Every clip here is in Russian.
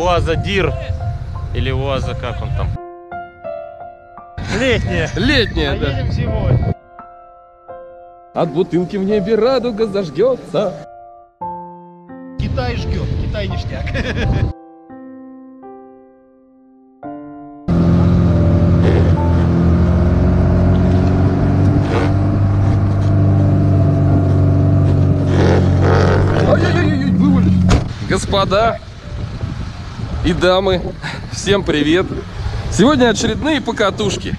УАЗа Дир или УАЗа, как он там? Летняя. Летняя, да. Едем зимой. От бутылки в небе радуга зажгется. Китай ждет, Китай ништяк. Ай-яй-яй-яй, вывалили. Господа и дамы, всем привет. Сегодня очередные покатушки.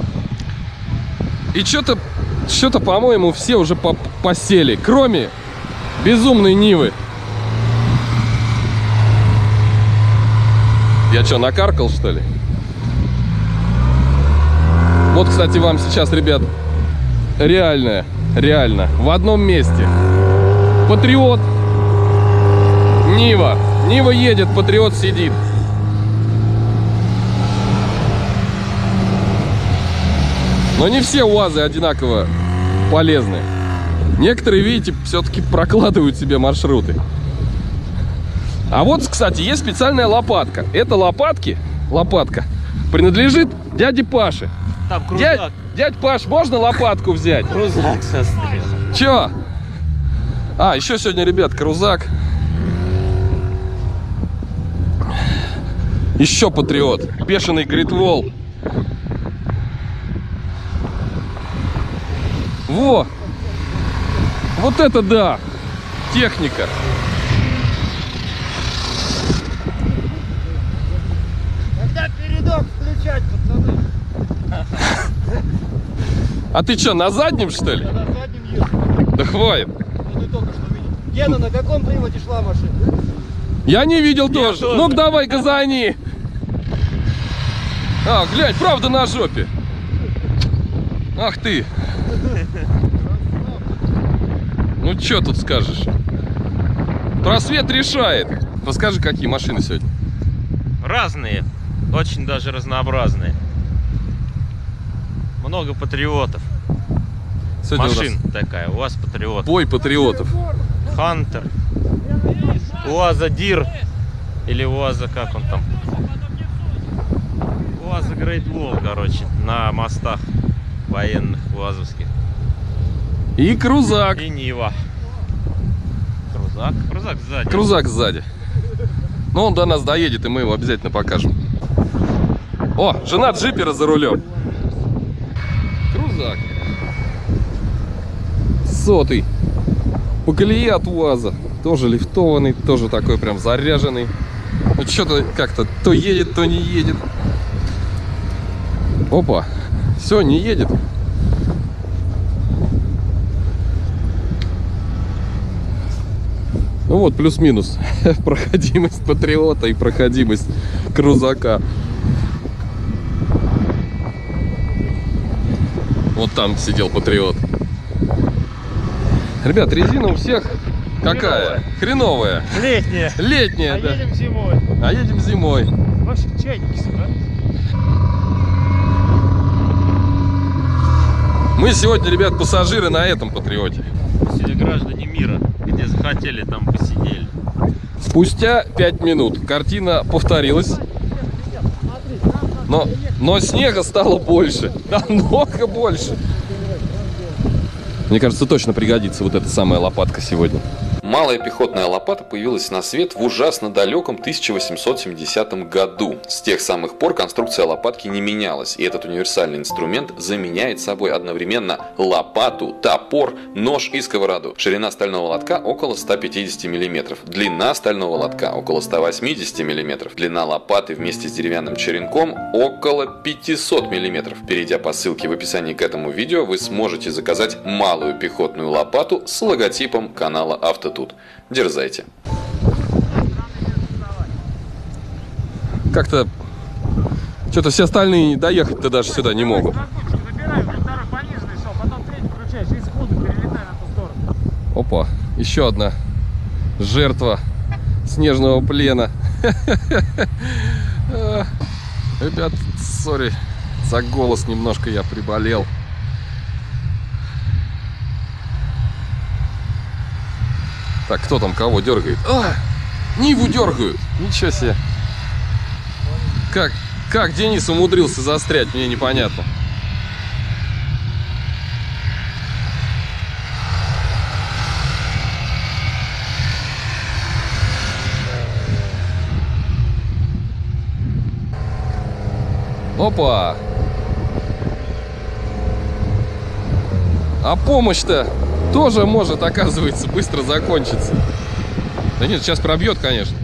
И что-то, по-моему, все уже посели, кроме безумной Нивы. Я что, накаркал, что ли? Вот, кстати, вам сейчас, ребят, реально, в одном месте. Патриот, Нива. Нива едет, Патриот сидит. Но не все УАЗы одинаково полезны. Некоторые, видите, все-таки прокладывают себе маршруты. А вот, кстати, есть специальная лопатка. Эта лопатка принадлежит дяде Паше. Там крузак. Дядь Паш, можно лопатку взять? Крузак сострел. Чё? А, еще сегодня, ребят, крузак. Еще Патриот. Бешеный Гритвол. Во! Вот это да! Техника! Когда передок включать, пацаны? А ты что, на заднем, что ли? Я на заднем езжу. Да хватит! Ну ты только что видел. Гена, на каком приводе шла машина? Я не видел тоже. Ну-ка давай, газани! А, глянь, правда на жопе. Ах ты! Ну что тут скажешь? Просвет решает. Расскажи, какие машины сегодня? Разные, очень даже разнообразные. Много патриотов. Сегодня Машин такая, УАЗ Патриот. бой патриотов. Хантер. УАЗа Дир или УАЗа, как он там? УАЗа Грейт-Вол, короче, на мостах военных УАЗовских. И крузак. И Нива. Крузак сзади. Крузак сзади. Но он до нас доедет, и мы его обязательно покажем. О, жена джипера за рулем. Крузак. Сотый. По колее от УАЗа. Тоже лифтованный, тоже такой прям заряженный. Ну что-то как-то то едет, то не едет. Опа. Все, не едет. Ну вот, плюс-минус проходимость Патриота и проходимость крузака. Вот там сидел Патриот. Ребят, резина у всех какая? Хреновая. Летняя. Летняя, да. Едем зимой. А едем зимой. Ваши чайники сюда. Мы сегодня, ребят, пассажиры на этом Патриоте. Сидят граждане мира, где захотели, там посидели. Спустя 5 минут картина повторилась. Но снега стало больше. Намного больше. Мне кажется, точно пригодится вот эта самая лопатка сегодня. Малая пехотная лопата появилась на свет в ужасно далеком 1870 году. С тех самых пор конструкция лопатки не менялась, и этот универсальный инструмент заменяет собой одновременно лопату, топор, нож и сковороду. Ширина стального лотка около 150 мм, длина стального лотка около 180 мм, длина лопаты вместе с деревянным черенком около 500 мм. Перейдя по ссылке в описании к этому видео, вы сможете заказать малую пехотную лопату с логотипом канала Автотут. Дерзайте. Как-то что-то все остальные доехать-то даже сюда не могут. Опа, еще одна жертва снежного плена. Ребят, сори, за голос немножко я приболел. Так, кто там кого дергает? А, Ниву дергают. Ничего себе. Как Денис умудрился застрять, мне непонятно. Опа! А помощь-то тоже может, оказывается, быстро закончиться. Да нет, сейчас пробьет, конечно.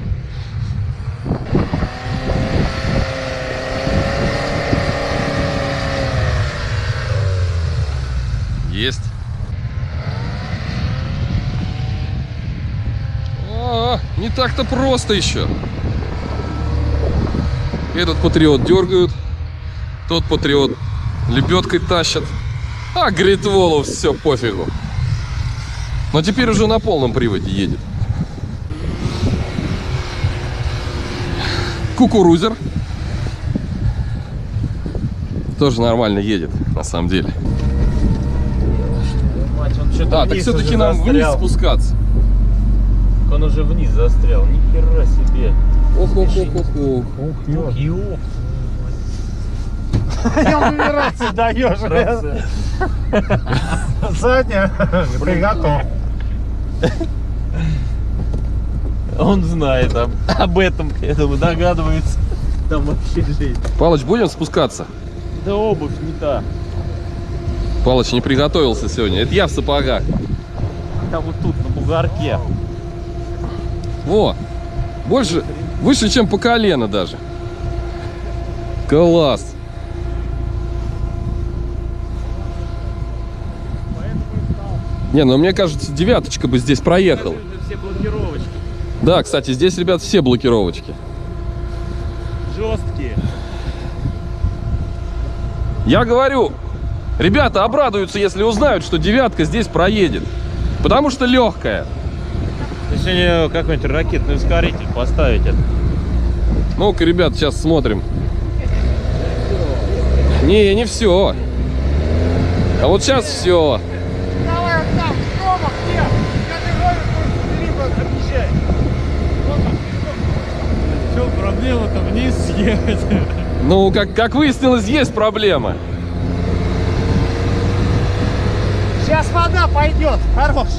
Есть. О, не так-то просто еще. Этот патриот дергают, тот патриот лебедкой тащат. А Гритволу все пофигу. Но теперь уже на полном приводе едет. Кукурузер тоже нормально едет, на самом деле. Да, так все-таки нам вниз спускаться. Он уже вниз застрял. Ни хера себе. Ох-ох-ох-ох. Я умираться даешь. Задняя, приготов. Он знает об этом, я думаю, догадывается. Там вообще жизнь. Палыч, будем спускаться? Да обувь не та. Палыч не приготовился сегодня. Это я в сапогах. Там вот тут, на бугорке. Во! Больше, выше, чем по колено даже. Класс! Не, ну мне кажется, девяточка бы здесь проехала. Все блокировочки. Да, кстати, здесь, ребят, все блокировочки. Жесткие. Я говорю, ребята обрадуются, если узнают, что девятка здесь проедет. Потому что легкая. Если какой-нибудь ракетный ускоритель поставить это. Ну-ка, ребят, сейчас смотрим. Не все. А вот сейчас все. Давай вот там, дома, где? Я не говорю, что либо объезжай. Что, проблема-то вниз съехать? Ну, как выяснилось, есть проблема. Сейчас вода пойдет, хорош.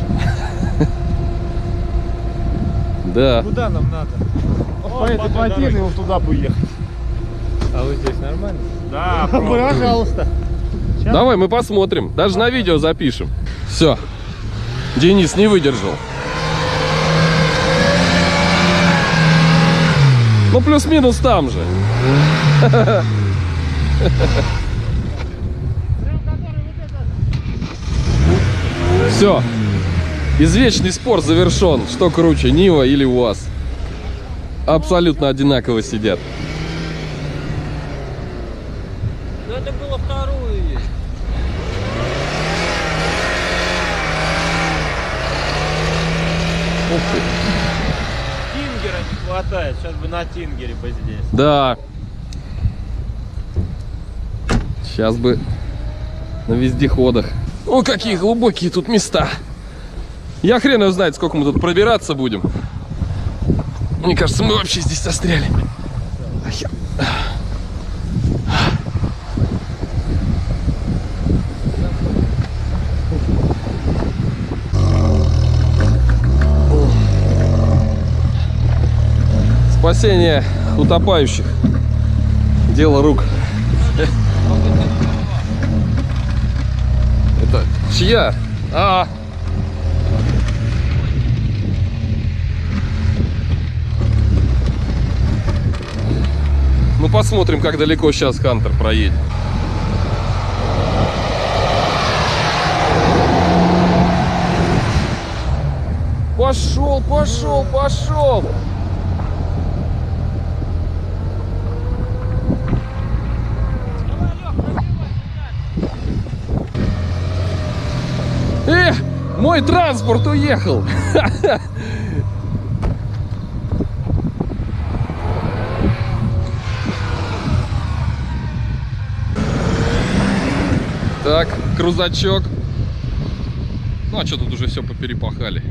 Да. Куда нам надо? По этой плотине вот туда бы ехать. А вы здесь нормально? Да, Пожалуйста. Давай, мы посмотрим. Даже на видео запишем. Все. Денис не выдержал. Ну, плюс-минус там же. Все. Извечный спор завершен. Что круче, Нива или УАЗ? Абсолютно одинаково сидят. Ну это было вторую есть. Ух ты. Тингера не хватает. Сейчас бы на Тингере бы здесь. Да. Сейчас бы на вездеходах. О, какие глубокие тут места. Я хрен его знает, сколько мы тут пробираться будем. Мне кажется, мы вообще здесь застряли. Спасение утопающих. Дело рук. Это чья? Ну, посмотрим, как далеко сейчас Хантер проедет. Пошел, пошел, пошел! Мой транспорт уехал! Так, крузачок. Ну, а что тут уже все поперепахали?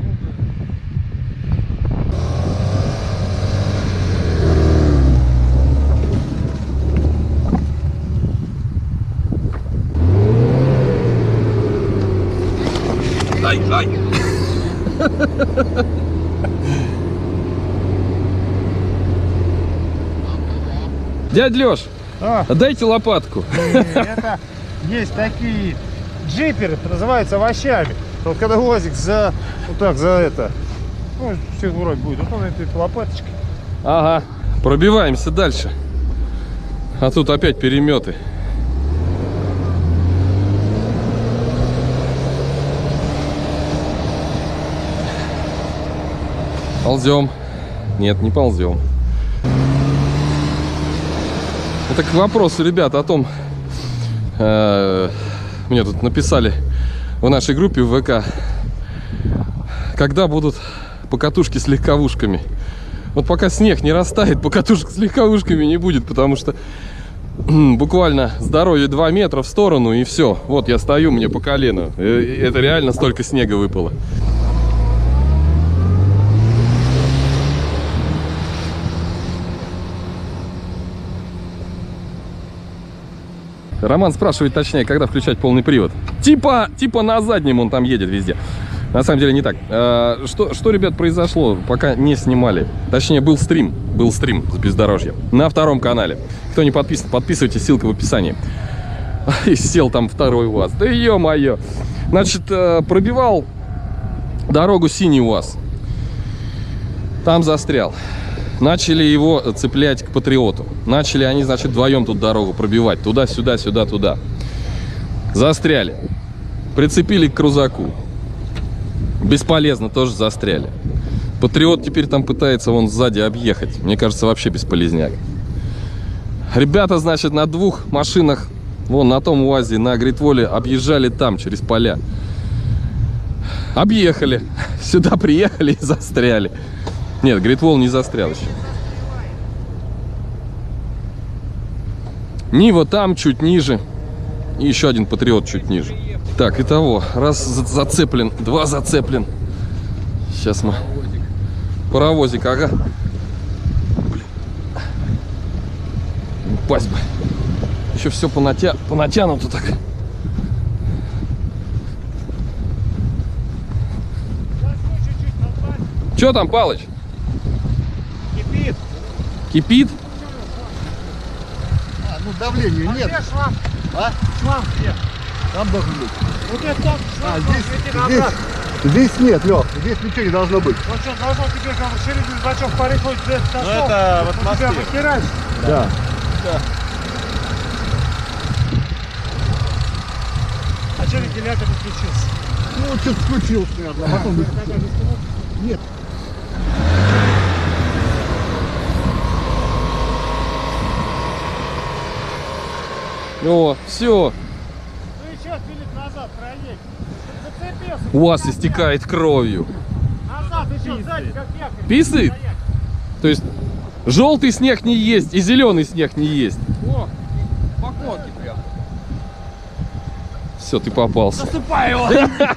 Дядь Лёш, А, дайте лопатку. это есть такие джиперы, называются овощами. Вот когда УАЗик за, вот так, за это, ну, всех вроде будет, вот он этой лопаточкой. Ага, пробиваемся дальше. А тут опять переметы. Ползем. Нет, не ползем. Это к вопросу, ребята, о том, мне тут написали в нашей группе в ВК, когда будут покатушки с легковушками. Вот пока снег не растает, покатушек с легковушками не будет, потому что буквально с дороги 2 метра в сторону, и все. Вот я стою, мне по колено. Это реально столько снега выпало. Роман спрашивает, точнее, когда включать полный привод. Типа на заднем он там едет везде. На самом деле не так. Что, ребят, произошло, пока не снимали? Точнее, был стрим с бездорожья на 2-м канале. Кто не подписан, подписывайтесь, ссылка в описании. И сел там второй УАЗ. Да ё-моё. Значит, пробивал дорогу синий УАЗ. Там застрял. Начали его цеплять к Патриоту. Начали они, значит, вдвоем тут дорогу пробивать. Туда-сюда, сюда-туда. Застряли. Прицепили к крузаку. Бесполезно, тоже застряли. Патриот теперь там пытается вон сзади объехать. Мне кажется, вообще бесполезняк. Ребята, значит, на 2 машинах, вон на том УАЗе, на Гритволе, объезжали там, через поля. Объехали. Сюда приехали и застряли. Нет, Гритвол не застрял еще. Нива там чуть ниже. И еще один Патриот чуть ниже. Так, итого, раз зацеплен, 2 зацеплен. Сейчас мы... Паровозик, ага. Блин. Упасть бы. Еще все понатянуто так. Че там, Палыч? Кипит. Кипит? Ну давления нет. Где шланг? А? Шланг где? Там должен быть. Вот это там шланг, Здесь нет, Лёх, здесь ничего не должно быть. Вот что, должно тебе как бы через бачок переходить, где ты дошел, это вот у тебя мосты. вытирать. Да. А что вентилятор не включился? Ну, что-то случилось, наверное, а потом... Нет. О, все. Ну еще Филипп назад проедь. Зацепился. УАЗ истекает кровью. Назад еще, сзади, как якорь. Писает? То есть желтый снег не есть и зеленый снег не есть. О, поклонки прям. Все, ты попался. Засыпай его.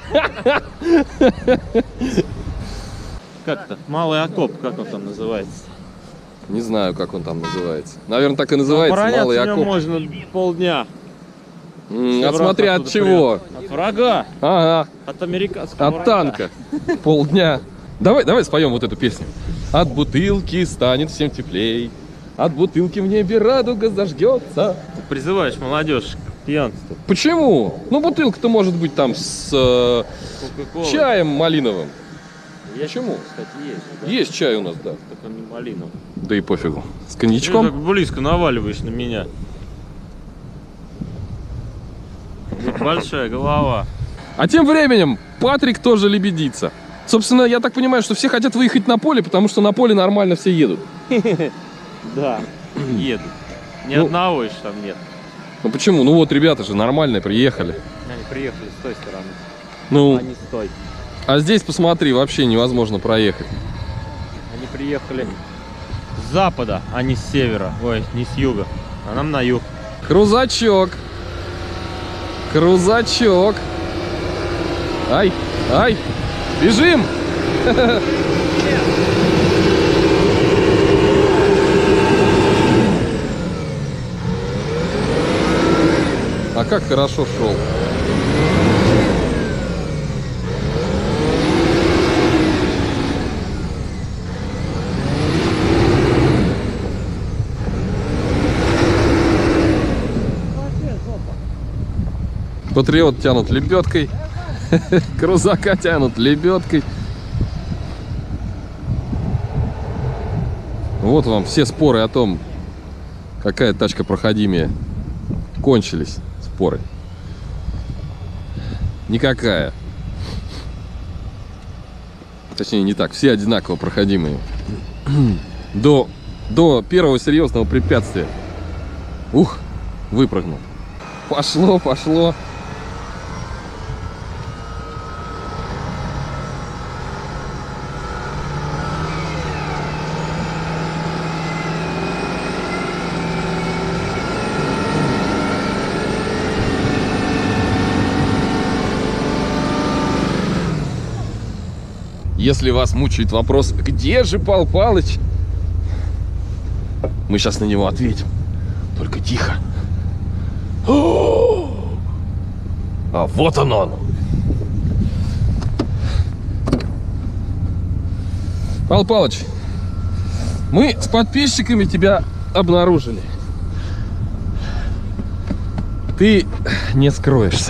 Как-то? Малый окоп, как он там называется? Не знаю, как он там называется. Наверное, так и называется. Обороняться Малый в нем окоп. можно полдня. От смотря от чего. От врага, Ага. от американского От врага. танка. Полдня. Давай споем вот эту песню. От бутылки станет всем теплей. От бутылки в небе радуга зажгется. Ты призываешь молодежь к пьянству. Почему? Ну, бутылка-то может быть там с Кока-кола. чаем малиновым. Есть, Почему? кстати, есть. Да? Есть чай у нас, да. Так он не малиновый. Да и пофигу. С Ты коньячком. так близко наваливаешь на меня. Большая голова. А тем временем Патрик тоже лебедится. Собственно, я так понимаю, что все хотят выехать на поле, потому что на поле нормально все едут. Да, едут. Ни Ну. одного еще там нет. Ну почему? Ну вот ребята же нормальные приехали. Они приехали с той стороны, Ну, а не с той. а здесь, посмотри, вообще невозможно проехать. Они приехали с запада, а не с севера. Ой, не с юга. А нам на юг. Крузачок. Крузачок. Ай, ай, бежим. А как хорошо шел. Патриот тянут лебедкой. Крузака тянут лебедкой. Вот вам все споры о том, какая тачка проходимее. Кончились споры. Никакая. Точнее, не так. Все одинаково проходимые. До первого серьезного препятствия. Ух, выпрыгнул. Пошло, пошло. Если вас мучает вопрос, где же Пал Палыч, мы сейчас на него ответим. Только тихо. А вот он. Пал Палыч, мы с подписчиками тебя обнаружили. Ты не скроешься.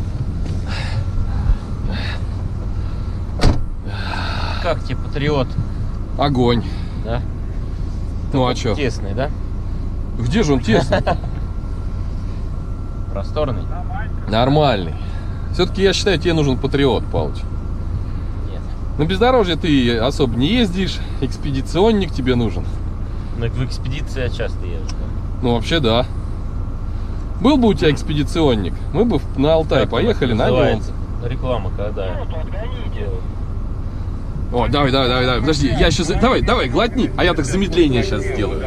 Как тебе, Патриот? Огонь. Да? Ну а чё? Тесный, да? Где же он тесный? Просторный? Нормальный. Все-таки я считаю, тебе нужен Патриот, Палыч. Нет. На бездорожье ты особо не ездишь, экспедиционник тебе нужен. Но в экспедиции я часто езжу. Ну вообще да. Был бы у тебя экспедиционник, мы бы на Алтай поехали на нем. Реклама когда делаю. О, давай, подожди, я сейчас, давай, глотни, а я так замедление сейчас сделаю.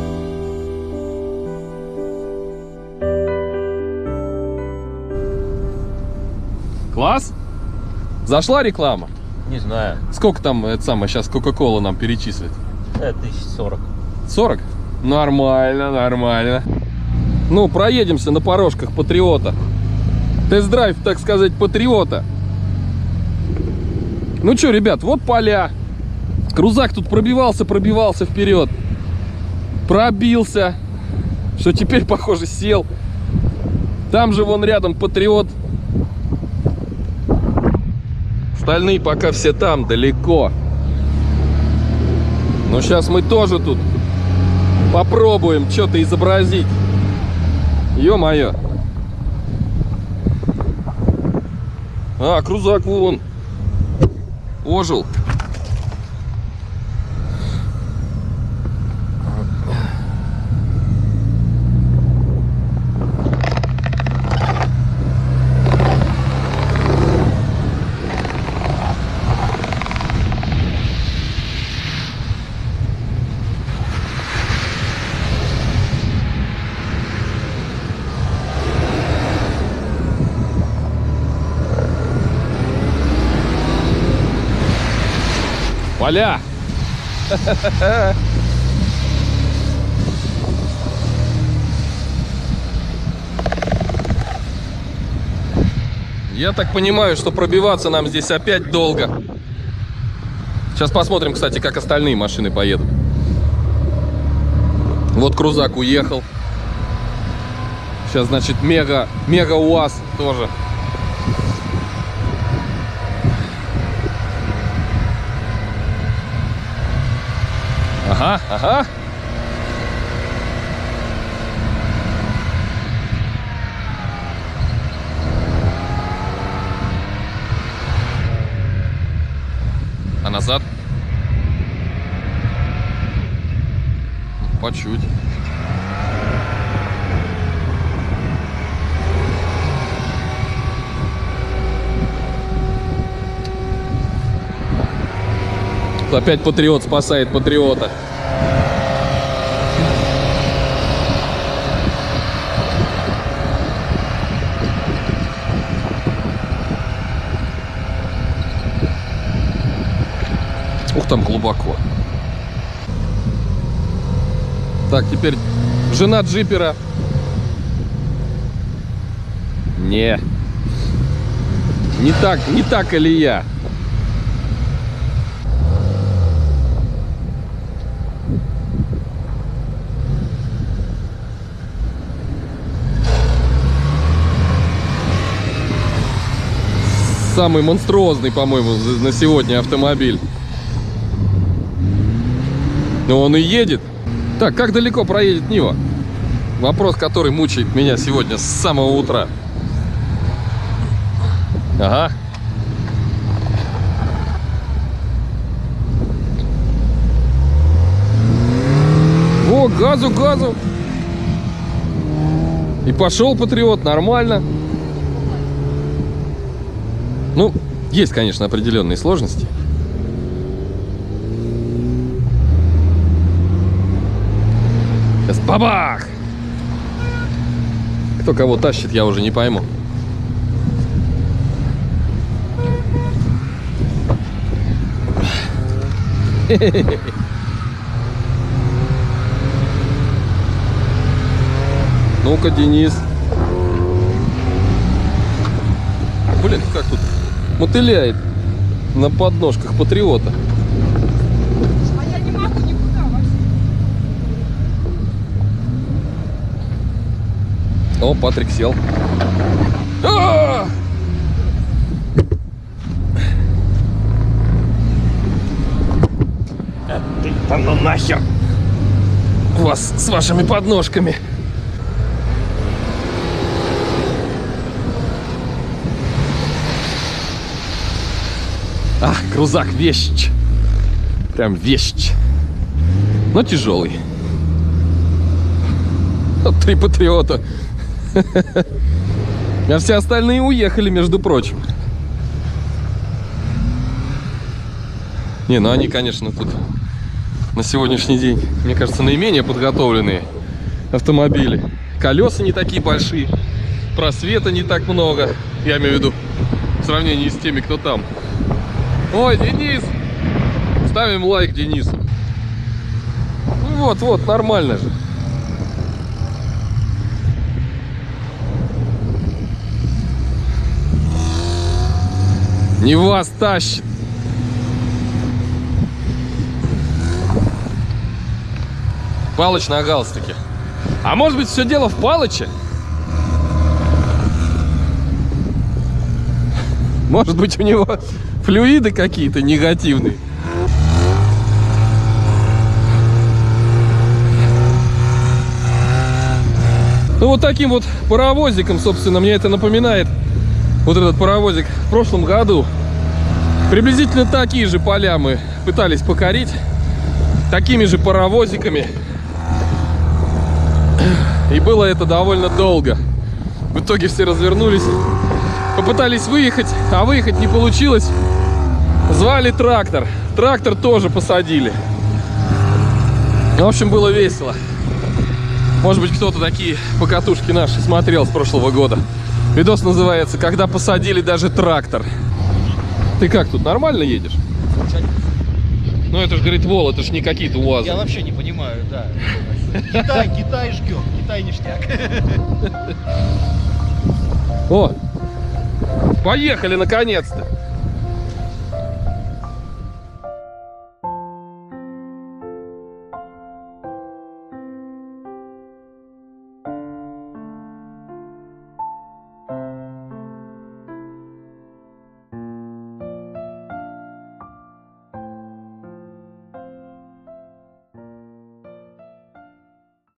Класс? Зашла реклама? Не знаю. Сколько там, это самое, сейчас Кока-Кола нам перечислит? 1040. 40? Нормально. Ну, проедемся на порожках Патриота. Тест-драйв, так сказать, Патриота. Ну что, ребят, вот поля. Крузак тут пробивался вперед. Пробился. Что теперь, похоже, сел. Там же вон рядом Патриот. Остальные пока все там, далеко. Но сейчас мы тоже тут попробуем что-то изобразить. Ё-моё. А, крузак вон ожил. Поля! Я так понимаю, что пробиваться нам здесь опять долго. Сейчас посмотрим, кстати, как остальные машины поедут. Вот крузак уехал. Сейчас, значит, мега УАЗ тоже. Ага. А назад? По чуть. Опять Патриот спасает Патриота. Ух, там глубоко. Так, теперь жена джипера. Не так колея. Самый монструозный, по-моему, на сегодня автомобиль. Но он и едет. Так, как далеко проедет Нива? Вопрос, который мучает меня сегодня с самого утра. Ага. О, газу, газу. И пошел Патриот, нормально. Ну, есть, конечно, определенные сложности. Сейчас бабах! Кто кого тащит, я уже не пойму. Ну-ка, Денис. Блин, как тут мотыляет на подножках Патриота. А я не могу никуда вообще. О, Патрик сел. А! Ты там ну нахер! Вас с вашими подножками. Ах, крузак вещь. Прям вещь. Но тяжелый. Вот 3 Патриота. А все остальные уехали, между прочим. Не, ну они, конечно, тут на сегодняшний день, мне кажется, наименее подготовленные автомобили. Колеса не такие большие, просвета не так много. Я имею в виду в сравнении с теми, кто там. Ой, Денис! Ставим лайк Денису. Ну вот, нормально же. Не вас тащит. Палыч на галстуке. А может быть, все дело в Палыче? Может быть, у него флюиды какие-то негативные. Ну вот таким вот паровозиком, собственно, мне это напоминает вот этот паровозик в прошлом году. Приблизительно такие же поля мы пытались покорить, такими же паровозиками. И было это довольно долго. В итоге все развернулись, попытались выехать, а выехать не получилось. Звали трактор. Трактор тоже посадили. В общем, было весело. Может быть, кто-то такие покатушки наши смотрел с прошлого года. Видос называется «Когда посадили даже трактор». Ты как тут, нормально едешь? Ну это же, говорит, Вол, это же не какие-то УАЗы. Я вообще не понимаю, да. Китай ждем, Китай ништяк. О, поехали наконец-то.